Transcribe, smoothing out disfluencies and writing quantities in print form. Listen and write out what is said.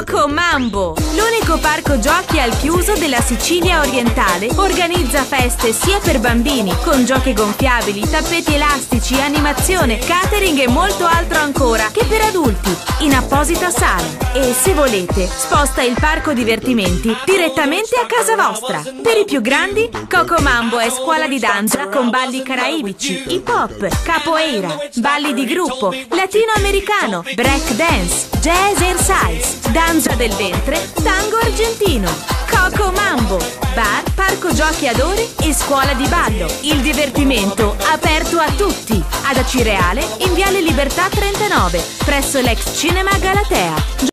Coco Mambo, l'unico parco giochi al chiuso della Sicilia orientale, organizza feste sia per bambini, con giochi gonfiabili, tappeti elastici, animazione, catering e molto altro ancora, che per adulti, in apposita sala. E se volete, sposta il parco divertimenti direttamente a casa vostra. Per i più grandi, Coco Mambo è scuola di danza con balli caraibici, hip hop, capoeira, balli di gruppo, latinoamericano, break dance, jazz exercise, danza del ventre, tango argentino. Coco Mambo, bar, parco giochi ad ore e scuola di ballo. Il divertimento aperto a tutti. Ad Acireale, in Viale Libertà 39, presso l'ex Cinema Galatea.